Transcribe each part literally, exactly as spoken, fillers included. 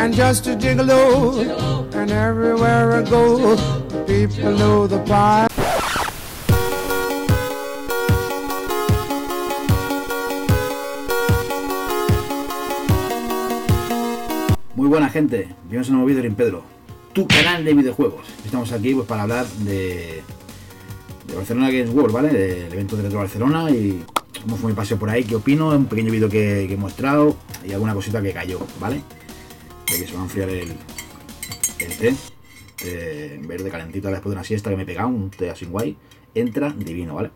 and just a gigolo, and everywhere I go, people know the pie. Muy buena gente, bienvenidos a un nuevo vídeo de Pedro, tu canal de videojuegos. Estamos aquí pues para hablar de, de Barcelona Games World, ¿vale? Del evento de Retro Barcelona y cómo fue mi paseo por ahí, qué opino, un pequeño vídeo que, que he mostrado y alguna cosita que cayó, ¿vale? De que se va a enfriar el, el té, té verde calentito después de una siesta que me he pegado, un té así guay, entra divino, ¿vale?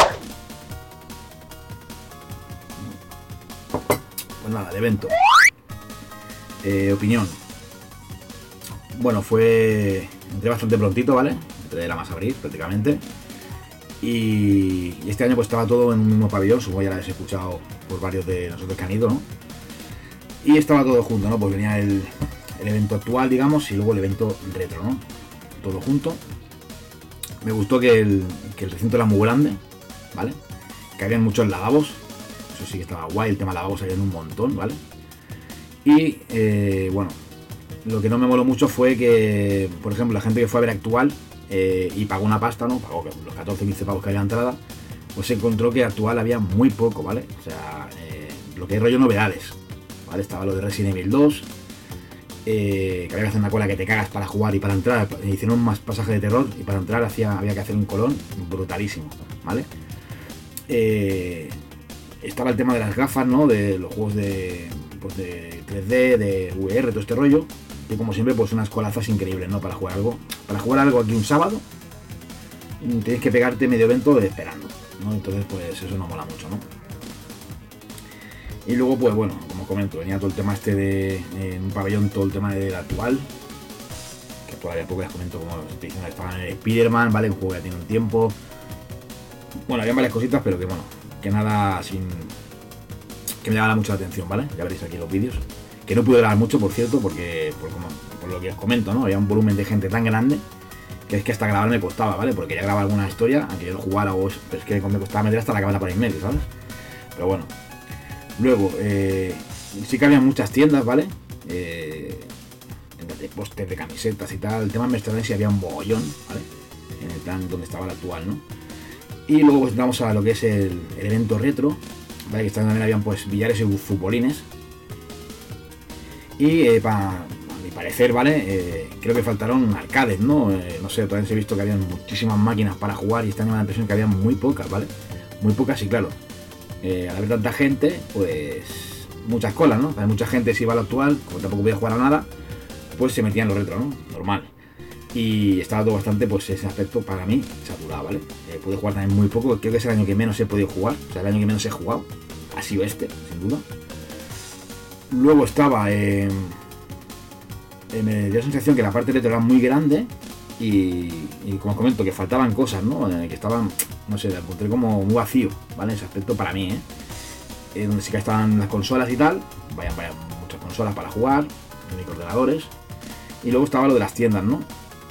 Pues nada, el evento. Eh, opinión. Bueno, fue... Entré bastante prontito, ¿vale? Entré de la masa abril, prácticamente. Y, y este año pues estaba todo en un mismo pabellón, supongo ya lo habéis escuchado por varios de nosotros que han ido, ¿no? Y estaba todo junto, ¿no? Pues venía el, el evento actual, digamos, y luego el evento retro, ¿no? Todo junto. Me gustó que el, que el recinto era muy grande, ¿vale? Que habían muchos lavabos. Eso sí que estaba guay, el tema de lavabos había un montón, ¿vale? Y eh, bueno, lo que no me moló mucho fue que, por ejemplo, la gente que fue a ver Actual eh, y pagó una pasta, ¿no? Pagó los catorce quince pavos que había entrada, pues se encontró que Actual había muy poco, ¿vale? O sea, eh, lo que hay rollo novedades, ¿vale? Estaba lo de Resident Evil dos, eh, que había que hacer una cola que te cagas para jugar y para entrar, hicieron más pasajes de terror y para entrar hacía, había que hacer un colón brutalísimo, ¿vale? Eh, estaba el tema de las gafas, ¿no? De los juegos de... Pues de tres D, de V R, todo este rollo, y como siempre pues unas colazas increíbles, ¿no? Para jugar algo, para jugar algo aquí un sábado tienes que pegarte medio evento esperando, ¿no? Entonces pues eso no mola mucho, ¿no? Y luego pues bueno, como comento, venía todo el tema este de en un pabellón, todo el tema del actual, que todavía poco les comento, como te dicen, estaban en Spider-Man, ¿vale? Un juego que ya tiene un tiempo, bueno, habían varias cositas, pero que bueno, que nada sin... que me llamaba mucho la atención, ¿vale? Ya veréis aquí los vídeos. Que no pude grabar mucho, por cierto, porque por, como, por lo que os comento, ¿no? Había un volumen de gente tan grande que es que hasta grabar me costaba, ¿vale? Porque ya grababa alguna historia, aunque yo lo jugara, o, pero es que me costaba meter hasta la cámara por ahí en medio, ¿sabes? Pero bueno. Luego, eh, sí que había muchas tiendas, ¿vale? Eh, tiendas de pósters, de camisetas y tal. El tema merchandising había un mogollón, ¿vale? En el plan donde estaba el actual, ¿no? Y luego pues entramos a lo que es el, el evento retro, ¿vale? Que también habían pues billares y futbolines. Y eh, para a mi parecer, ¿vale? Eh, creo que faltaron arcades, ¿no? Eh, no sé, todavía he visto que había muchísimas máquinas para jugar y este año me da la impresión que había muy pocas, ¿vale? Muy pocas y claro, eh, al haber tanta gente, pues muchas colas, ¿no? Hay mucha gente si iba al actual, como tampoco podía jugar a nada, pues se metía en lo retro, ¿no? Normal. Y estaba todo bastante, pues ese aspecto para mí saturado, ¿vale? Eh, pude jugar también muy poco, creo que es el año que menos he podido jugar, o sea, el año que menos he jugado, ha sido este, sin duda. Luego estaba, eh, eh, me dio la sensación que la parte retro era muy grande y, y como os comento, que faltaban cosas, ¿no? Eh, que estaban, no sé, lo encontré como muy vacío, ¿vale? Ese aspecto para mí, ¿eh? Eh, donde sí que estaban las consolas y tal, vayan, vayan, muchas consolas para jugar, microordenadores, y luego estaba lo de las tiendas, ¿no?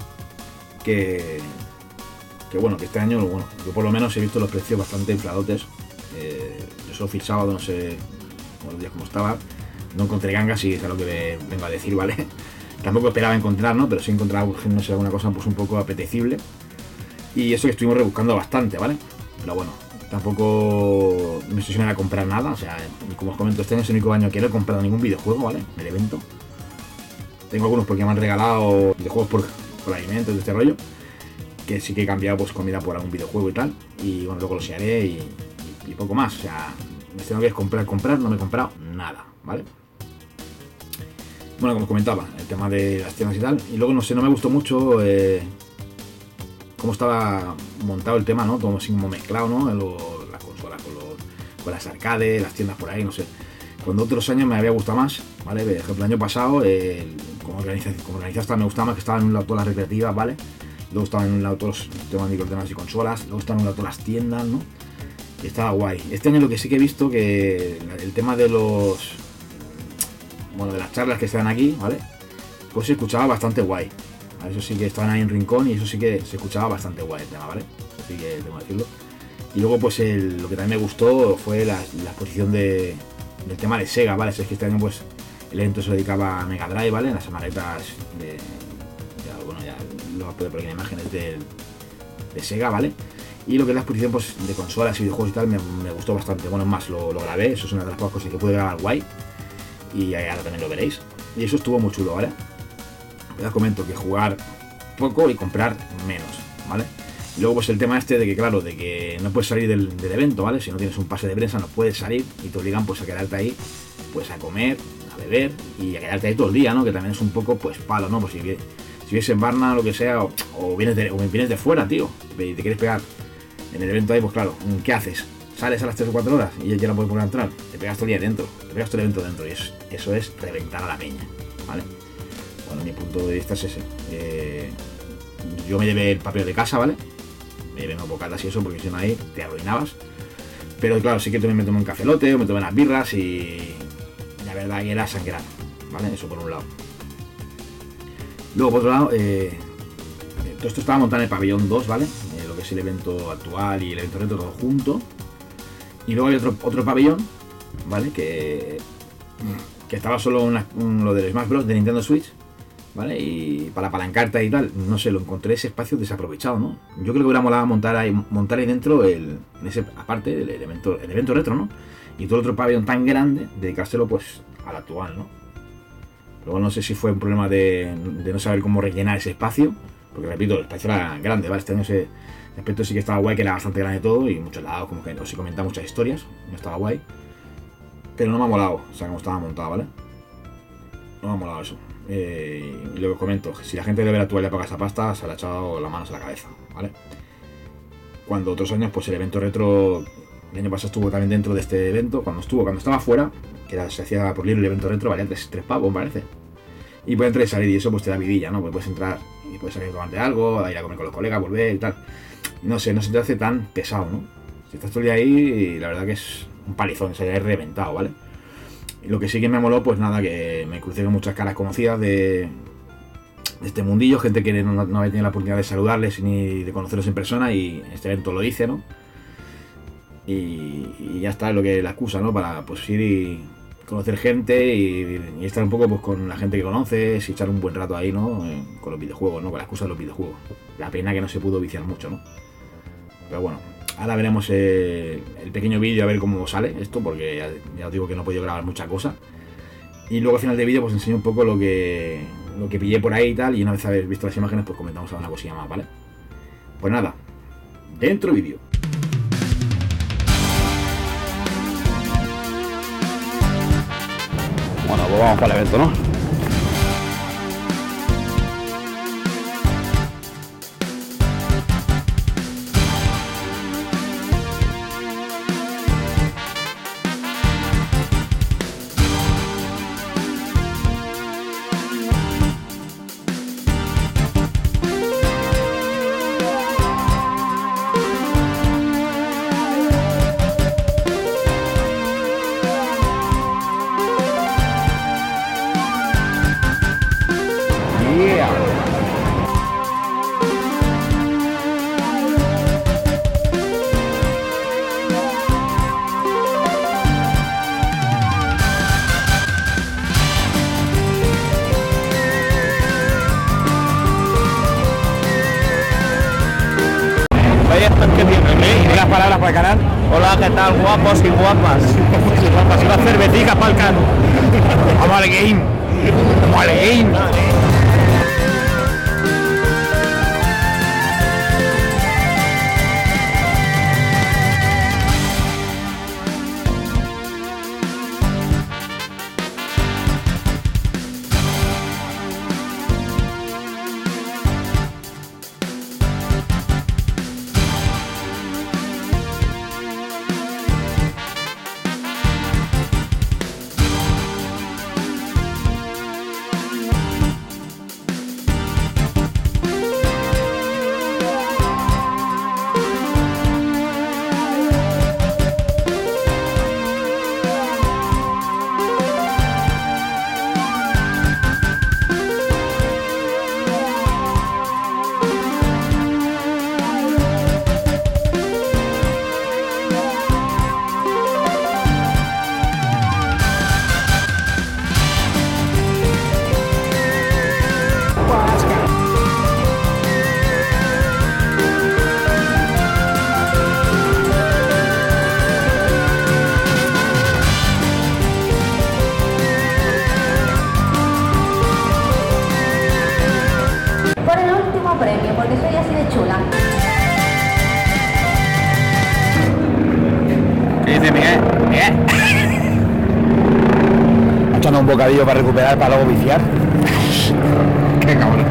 Que, que bueno, que este año, bueno, yo por lo menos he visto los precios bastante infladotes. Eh, yo solo fui el sábado, no sé los días cómo estaba, no encontré gangas y es a lo que vengo a decir, ¿vale? Tampoco esperaba encontrar, ¿no? Pero sí he encontrado, no sé, alguna cosa pues un poco apetecible. Y eso que estuvimos rebuscando bastante, ¿vale? Pero bueno, tampoco me obsesioné a comprar nada, o sea, como os comento, este año es el único año que no he comprado ningún videojuego, ¿vale? El evento. Tengo algunos porque me han regalado videojuegos por... por alimentos de este rollo, que sí que he cambiado pues comida por algún videojuego y tal, y bueno, luego los haré y, y, y poco más, o sea, me tengo que comprar, comprar, no me he comprado nada, ¿vale? Bueno, como os comentaba, el tema de las tiendas y tal, y luego no sé, no me gustó mucho eh, cómo estaba montado el tema, ¿no? Todo así como mezclado, ¿no? Lo, las consolas con, los, con las arcades, las tiendas por ahí, no sé. Cuando otros años me había gustado más, ¿vale? Por ejemplo, el año pasado, eh, como organización, como organización me gustaba más que estaban en un lado todas las recreativas, ¿vale? Luego estaban en un lado todos los temas de microordenadores y consolas, luego estaban en un lado todas las tiendas, ¿no? Y estaba guay. Este año lo que sí que he visto que el tema de los... bueno, de las charlas que están aquí, ¿vale? Pues se escuchaba bastante guay. ¿Vale? Eso sí que estaban ahí en rincón y eso sí que se escuchaba bastante guay el tema, ¿vale? Eso sí que tengo que decirlo. Y luego pues el, lo que también me gustó fue la, la exposición de... del tema de Sega, ¿vale? Es que este año pues El evento se dedicaba a Mega Drive, ¿vale? Las maletas de... Ya, bueno, ya lo vas a poder poner en imágenes de, de Sega, ¿vale? Y lo que es la exposición pues, de consolas y videojuegos y tal me, me gustó bastante. Bueno, más lo, lo grabé, eso es una de las pocas cosas que pude grabar guay. Y ahora también lo veréis. Y eso estuvo muy chulo, ¿vale? Ya os comento que jugar poco y comprar menos, ¿vale? Y luego pues el tema este de que, claro, de que no puedes salir del, del evento, ¿vale? Si no tienes un pase de prensa no puedes salir y te obligan pues a quedarte ahí, pues a comer, a beber y a quedarte ahí todo el día, ¿no? Que también es un poco pues palo, ¿no? Pues si, si vienes en Varna o lo que sea, o, o, vienes de, o vienes de fuera, tío, y te quieres pegar en el evento ahí, pues claro, ¿qué haces? Sales a las tres o cuatro horas y ya no puedes volver a entrar, te pegas todo el día dentro, te pegas todo el evento dentro y eso, eso es reventar a la peña, ¿vale? Bueno, mi punto de vista es ese. Eh, yo me llevé el papel de casa, ¿vale? Me llevé unos bocatas y eso, porque si no ahí te arruinabas. Pero claro, sí que también me tomé un cafelote o me tomé unas birras y la verdad que era sangrar, ¿vale? Eso por un lado. Luego por otro lado, eh, todo esto estaba montado en el pabellón dos, ¿vale? Eh, lo que es el evento actual y el evento retro todo junto. Y luego hay otro, otro pabellón, ¿vale? Que, que estaba solo una, un, lo del Smash Bros. De Nintendo Switch, ¿vale? Y para apalancarte y tal, no sé, lo encontré ese espacio desaprovechado, ¿no? Yo creo que hubiera molado montar ahí, montar ahí dentro, el, en ese, aparte del evento, el evento retro, ¿no? Y todo el otro pabellón tan grande, dedicárselo pues al actual, ¿no? Luego no sé si fue un problema de, de no saber cómo rellenar ese espacio, porque repito, el espacio era grande, ¿vale? Este año ese aspecto sí que estaba guay, que era bastante grande todo y muchos lados, como que os he comentado muchas historias, no estaba guay. Pero no me ha molado, o sea, como estaba montado, ¿vale? No me ha molado eso. Eh, y lo que os comento, si la gente de ver actual le paga esa pasta, se le ha echado las manos a la cabeza, ¿vale? Cuando otros años, pues el evento retro, el año pasado estuvo también dentro de este evento, cuando estuvo, cuando estaba fuera, que era, se hacía por libre el evento retro, valía tres, tres pavos, parece. Y puedes entrar y salir, y eso pues te da vidilla, ¿no? Pues puedes entrar y puedes salir a tomarte algo, a ir a comer con los colegas, volver y tal. No sé, no se te hace tan pesado, ¿no? Si estás todo el día ahí, la verdad que es un palizón, se ha reventado, ¿vale? Y lo que sí que me moló, pues nada, que me crucé con muchas caras conocidas de, de este mundillo, gente que no, no había tenido la oportunidad de saludarles ni de conocerlos en persona, y este evento lo hice, ¿no? Y, y ya está, es lo que la excusa, ¿no? Para pues ir y conocer gente y, y estar un poco pues con la gente que conoces y echar un buen rato ahí, ¿no? Eh, con los videojuegos, ¿no? Con la excusa de los videojuegos. La pena que no se pudo viciar mucho, ¿no? Pero bueno, ahora veremos eh, el pequeño vídeo a ver cómo sale esto, porque ya, ya os digo que no he podido grabar mucha cosa. Y luego al final del vídeo pues enseño un poco lo que, lo que pillé por ahí y tal, y una vez habéis visto las imágenes pues comentamos alguna cosilla más, ¿vale? Pues nada, dentro vídeo. Bueno, pues vamos para el evento, ¿no? Unas palabras para el canal. Hola, ¿qué tal, guapos y guapas? Y una cervecita para el canal. Vamos al game. Vamos al game. bocadillo para recuperar, para luego viciar. Qué cabrón.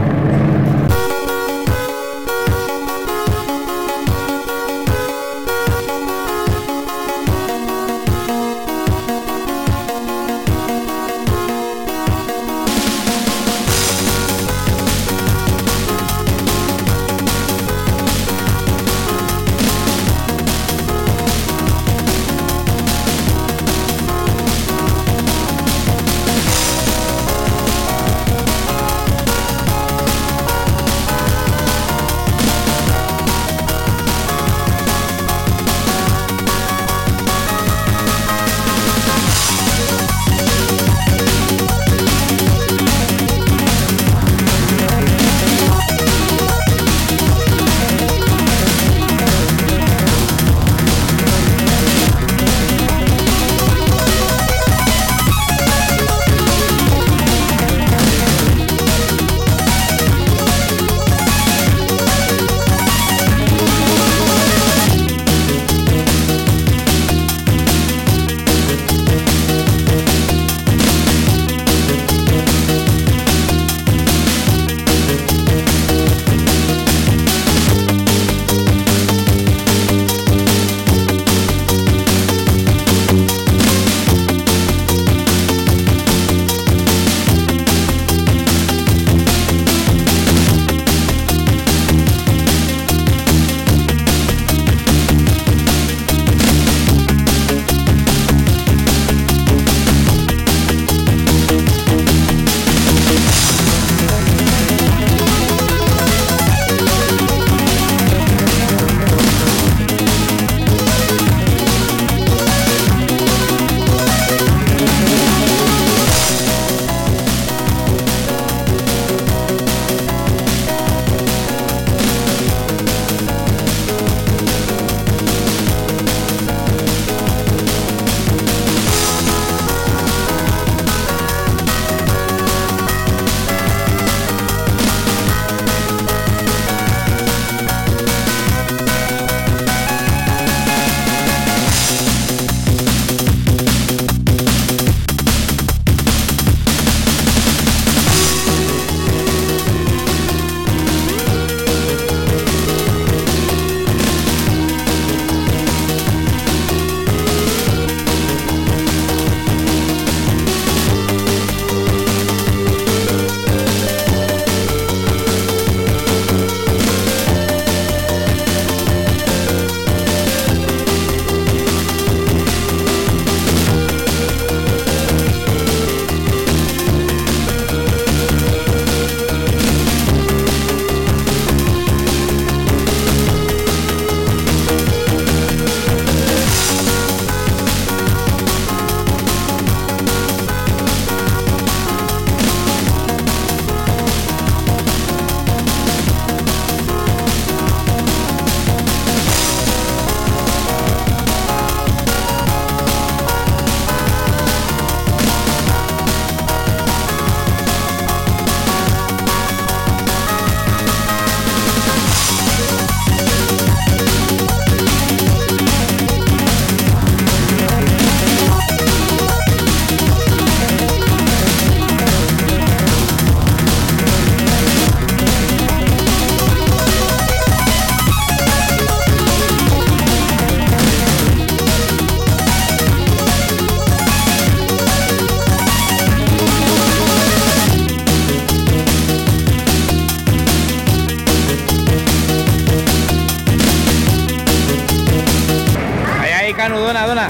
Canu, dona, dona.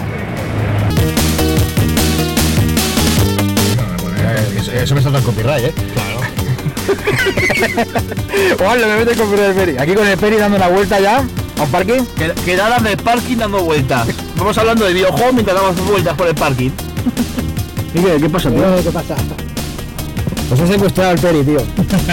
Eso, eso me salta el copyright, ¿eh? Claro. Hola, me mete con el Peri. Aquí con el Peri dando una vuelta ya a un parking. Quedadas de parking dando vueltas. Vamos hablando de videojuegos mientras damos vueltas por el parking. ¿Y qué, qué pasa, tío? ¿Qué pasa? Pues he secuestrado al Peri, tío.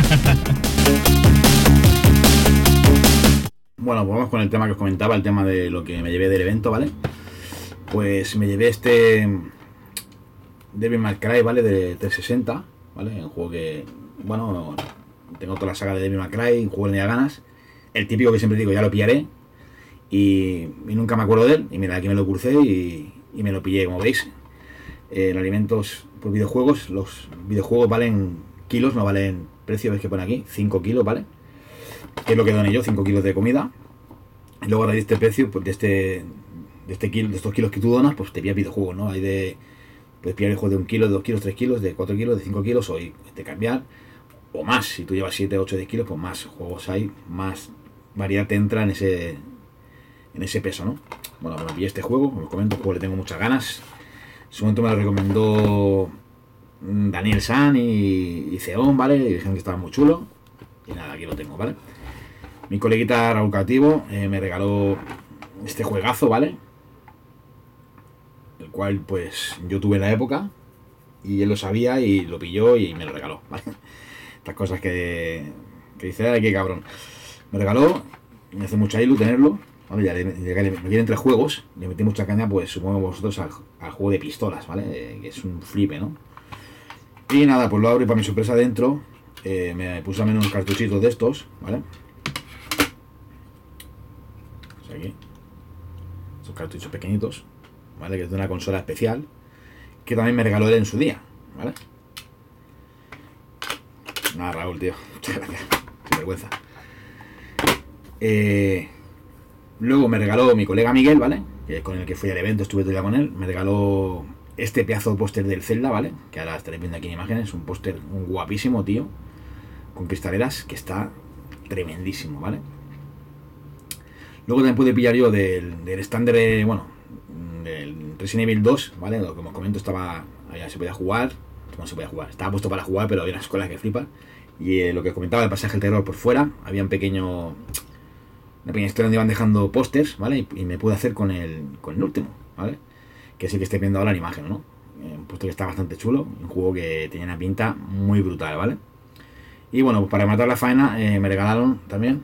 Bueno, pues vamos con el tema que os comentaba, el tema de lo que me llevé del evento, ¿vale? Pues me llevé este Devil May Cry, ¿vale? De trescientos sesenta, ¿vale? Un juego que, bueno, tengo toda la saga de Devil May Cry, un juego que tenía ganas. El típico que siempre digo, ya lo pillaré. Y, y nunca me acuerdo de él. Y mira, aquí me lo crucé y, y me lo pillé, como veis. Eh, el alimento es por videojuegos, los videojuegos valen kilos, no valen precio, ves que pone aquí, cinco kilos, ¿vale? Que es lo que doné yo, cinco kilos de comida. Y luego a raíz de este precio, pues de este, de este kilo, de estos kilos que tú donas, pues te pillas videojuegos, ¿no? Hay de, puedes pillar el juego de un kilo, de dos kilos, tres kilos, de cuatro kilos, de cinco kilos, o de cambiar, o más. Si tú llevas siete, ocho, diez kilos, pues más juegos hay, más variedad te entra en ese, en ese peso, ¿no? Bueno, me pillé este juego, como os comento, un juego le tengo muchas ganas. En su momento me lo recomendó Daniel San y, y Ceón, ¿vale? Y dijeron que estaba muy chulo. Y nada, aquí lo tengo, ¿vale? Mi coleguita Raúl Cativo eh, me regaló este juegazo, ¿vale? El cual, pues, yo tuve en la época. Y él lo sabía y lo pilló y me lo regaló, ¿vale? Estas cosas que, que dice, ay, qué cabrón. Me regaló, me hace mucha ilu tenerlo. Vale, ya le, ya le, me vienen tres juegos, le metí mucha caña, pues supongo vosotros al, al juego de pistolas, ¿vale? Eh, que es un flipe, ¿no? Y nada, pues lo abro y para mi sorpresa dentro eh, me puse a menos unos cartuchitos de estos, ¿vale? Pues aquí, estos cartuchos pequeñitos, ¿vale? Que es de una consola especial, que también me regaló él en su día, ¿vale? Nada, Raúl, tío, muchas gracias, sin vergüenza. Eh... Luego me regaló mi colega Miguel, ¿vale? Que con el que fui al evento, estuve todo el día con él. Me regaló este pedazo de póster del Zelda, ¿vale? Que ahora estaréis viendo aquí en imágenes. Un póster guapísimo, tío. Con cristaleras, que está tremendísimo, ¿vale? Luego también pude pillar yo del, del estándar, de, bueno, del Resident Evil dos, ¿vale? Lo que os comento, estaba, ya se podía jugar. No se podía jugar, estaba puesto para jugar, pero había una escuela que flipa. Y eh, lo que os comentaba del pasaje del terror por fuera, había un pequeño... Una pequeña historia donde iban dejando pósters, ¿vale? Y, y me pude hacer con el, con el último, ¿vale? Que es el que estoy viendo ahora en imagen, ¿no? Eh, un póster que está bastante chulo, un juego que tenía una pinta muy brutal, ¿vale? Y bueno, pues para matar la faena eh, me regalaron también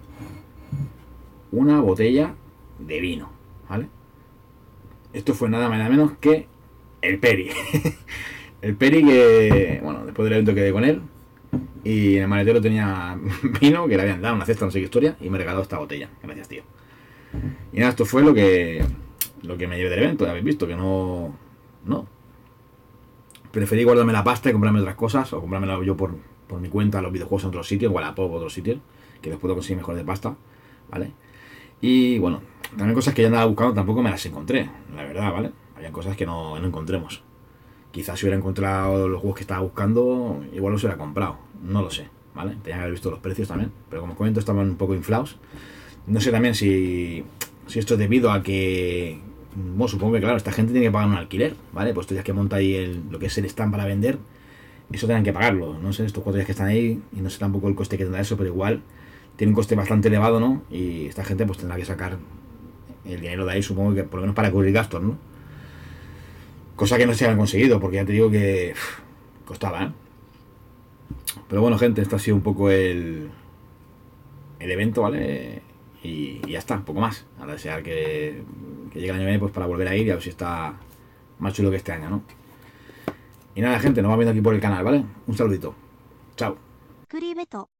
una botella de vino, ¿vale? Esto fue nada más nada menos que el Peri. El Peri que, bueno, después del evento quedé con él. Y en el maletero tenía vino que le habían dado una cesta, no sé qué historia, y me regaló esta botella. Gracias, tío. Y nada, esto fue lo que lo que me llevé del evento. Ya habéis visto que no. No. Preferí guardarme la pasta y comprarme otras cosas, o comprármela yo por, por mi cuenta, los videojuegos en otros sitios, Wallapop o otros sitios, que los puedo conseguir mejor de pasta, ¿vale? Y bueno, también cosas que yo andaba buscando tampoco me las encontré, la verdad, ¿vale? Había cosas que no, no encontremos. Quizás si hubiera encontrado los juegos que estaba buscando, igual los hubiera comprado. No lo sé, ¿vale? Tenía que haber visto los precios también. Pero como os comento, estaban un poco inflados. No sé también si, si esto es debido a que... Bueno, supongo que claro, esta gente tiene que pagar un alquiler, ¿vale? Pues estos días que monta ahí el, lo que es el stand para vender, eso tienen que pagarlo. No sé, estos cuatro días que están ahí, y no sé tampoco el coste que tendrá eso, pero igual tiene un coste bastante elevado, ¿no? Y esta gente pues tendrá que sacar el dinero de ahí, supongo que por lo menos para cubrir gastos, ¿no? Cosa que no se han conseguido, porque ya te digo que uff, costaba, ¿eh? Pero bueno, gente, esto ha sido un poco el, el evento, ¿vale? Y, y ya está, poco más. A desear que, que llegue el año que viene pues, para volver a ir y a ver si está más chulo que este año, ¿no? Y nada, gente, nos vamos viendo aquí por el canal, ¿vale? Un saludito. Chao. クリベト